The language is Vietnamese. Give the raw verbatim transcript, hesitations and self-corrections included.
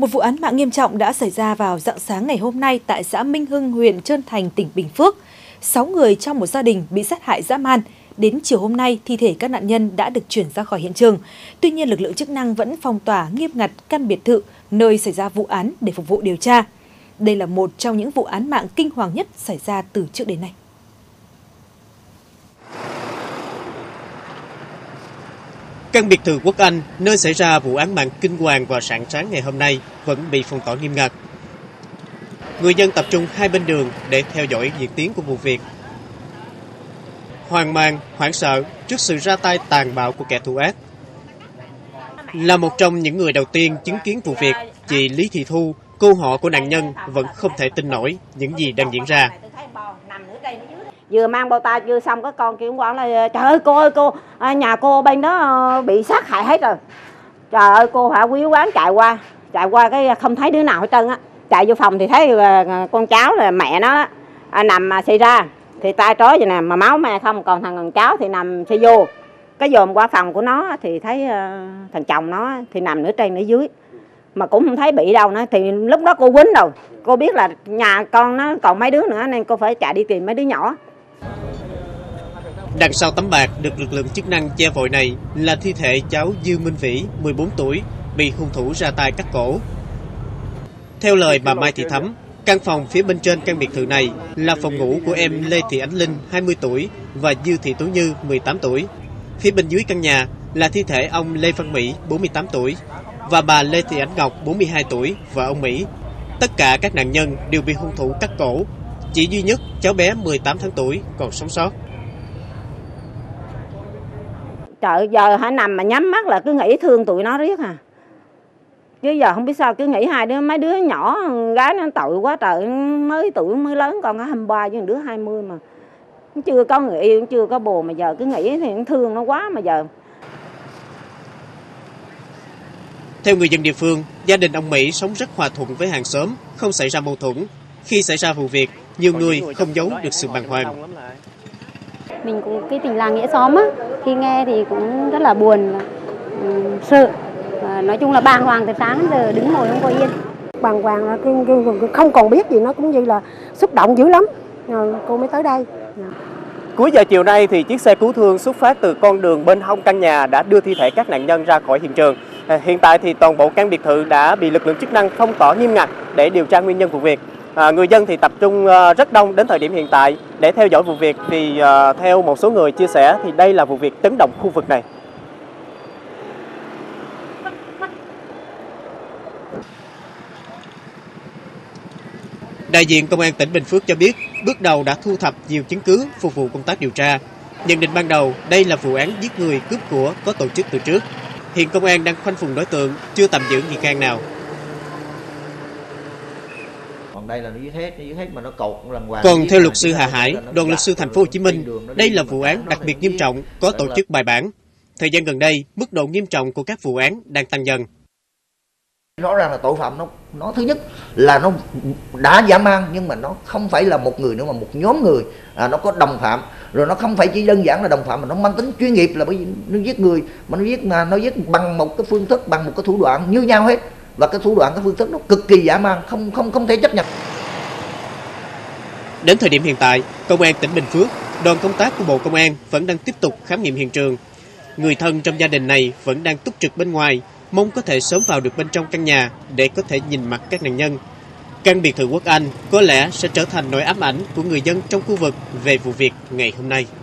Một vụ án mạng nghiêm trọng đã xảy ra vào rạng sáng ngày hôm nay tại xã Minh Hưng, huyện Trơn Thành, tỉnh Bình Phước. Sáu người trong một gia đình bị sát hại dã man. Đến chiều hôm nay, thi thể các nạn nhân đã được chuyển ra khỏi hiện trường. Tuy nhiên, lực lượng chức năng vẫn phong tỏa nghiêm ngặt căn biệt thự nơi xảy ra vụ án để phục vụ điều tra. Đây là một trong những vụ án mạng kinh hoàng nhất xảy ra từ trước đến nay. Căn biệt thự Quốc Anh, nơi xảy ra vụ án mạng kinh hoàng vào rạng sáng ngày hôm nay, vẫn bị phong tỏa nghiêm ngặt. Người dân tập trung hai bên đường để theo dõi diễn tiến của vụ việc. Hoang mang, hoảng sợ trước sự ra tay tàn bạo của kẻ thù ác. Là một trong những người đầu tiên chứng kiến vụ việc, chị Lý Thị Thu, cô họ của nạn nhân, vẫn không thể tin nổi những gì đang diễn ra. Vừa mang bao tay chưa xong, có con kêu quán là trời ơi cô ơi cô, nhà cô bên đó bị sát hại hết rồi. Trời ơi cô hả, quý quán chạy qua, chạy qua cái không thấy đứa nào hết trơn á. Chạy vô phòng thì thấy con cháu là mẹ nó đó, à, nằm mà xảy ra thì tay trói vậy nè, mà máu me không, còn thằng con cháu thì nằm xe vô. Cái dòm qua phòng của nó thì thấy uh, thằng chồng nó thì nằm nửa trên nửa dưới, mà cũng không thấy bị đâu nữa. Thì lúc đó cô quýnh rồi, cô biết là nhà con nó còn mấy đứa nữa nên cô phải chạy đi tìm mấy đứa nhỏ. Đằng sau tấm bạt được lực lượng chức năng che vội này là thi thể cháu Dư Minh Vĩ, mười bốn tuổi, bị hung thủ ra tay cắt cổ. Theo lời bà Mai Thị Thắm, căn phòng phía bên trên căn biệt thự này là phòng ngủ của em Lê Thị Ánh Linh, hai mươi tuổi, và Dư Thị Tú Như, mười tám tuổi. Phía bên dưới căn nhà là thi thể ông Lê Văn Mỹ, bốn mươi tám tuổi, và bà Lê Thị Ánh Ngọc, bốn mươi hai tuổi, vợ ông Mỹ. Tất cả các nạn nhân đều bị hung thủ cắt cổ. Chỉ duy nhất cháu bé mười tám tháng tuổi còn sống sót. Trời, giờ hả, nằm mà nhắm mắt là cứ nghĩ thương tụi nó riết à. Chứ giờ không biết sao cứ nghĩ hai đứa, mấy đứa nhỏ gái nó tội quá trời, mới tuổi mới lớn, còn có hai mươi ba với đứa hai mươi mà. Chưa có người yêu, chưa có bồ mà giờ cứ nghĩ thì thương nó quá mà giờ. Theo người dân địa phương, gia đình ông Mỹ sống rất hòa thuận với hàng xóm, không xảy ra mâu thuẫn. Khi xảy ra vụ việc, nhiều người không giấu được sự bàng hoàng. Mình cũng cái tình làng nghĩa xóm á, khi nghe thì cũng rất là buồn, um, sợ. À, nói chung là bàng hoàng từ sáng đến giờ đứng ngồi không có yên. Bàng hoàng là cái, cái, cái, không còn biết gì, nó cũng như là xúc động dữ lắm. Rồi cô mới tới đây. Cuối giờ chiều nay thì chiếc xe cứu thương xuất phát từ con đường bên hông căn nhà đã đưa thi thể các nạn nhân ra khỏi hiện trường. À, hiện tại thì toàn bộ căn biệt thự đã bị lực lượng chức năng phong tỏa nghiêm ngặt để điều tra nguyên nhân vụ việc. À, người dân thì tập trung uh, rất đông đến thời điểm hiện tại để theo dõi vụ việc, vì uh, theo một số người chia sẻ thì đây là vụ việc chấn động khu vực này. Đại diện Công an tỉnh Bình Phước cho biết, bước đầu đã thu thập nhiều chứng cứ phục vụ công tác điều tra. Nhận định ban đầu, đây là vụ án giết người cướp của có tổ chức từ trước. Hiện công an đang khoanh vùng đối tượng, chưa tạm giữ nghi can nào. Còn đây là nó giết hết, nó giết hết mà nó cột lần hoàng. Còn theo luật sư Hà Hải, đoàn luật sư Thành phố Hồ Chí Minh, đây là vụ án đặc biệt nghiêm trọng, có tổ chức bài bản. Thời gian gần đây, mức độ nghiêm trọng của các vụ án đang tăng dần. Rõ ràng là tội phạm nó nó thứ nhất là nó đã dã man, nhưng mà nó không phải là một người nữa mà một nhóm người, à, nó có đồng phạm, rồi nó không phải chỉ đơn giản là đồng phạm mà nó mang tính chuyên nghiệp, là bởi vì nó giết người mà nó giết mà nó giết bằng một cái phương thức, bằng một cái thủ đoạn như nhau hết, và cái thủ đoạn, cái phương thức nó cực kỳ dã man, không không không thể chấp nhận. Đến thời điểm hiện tại, Công an tỉnh Bình Phước, đoàn công tác của Bộ Công an vẫn đang tiếp tục khám nghiệm hiện trường. Người thân trong gia đình này vẫn đang túc trực bên ngoài, mong có thể sớm vào được bên trong căn nhà để có thể nhìn mặt các nạn nhân. Căn biệt thự Quốc Anh có lẽ sẽ trở thành nỗi ám ảnh của người dân trong khu vực về vụ việc ngày hôm nay.